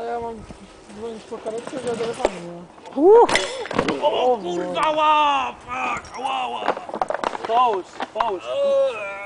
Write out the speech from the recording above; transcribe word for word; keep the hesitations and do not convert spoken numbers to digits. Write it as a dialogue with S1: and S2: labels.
S1: ja mam dzwonić po karetkę, że do lekarza nie ma.
S2: O kurwa, ła! Fuck! Ała, ała! Połóż, połóż.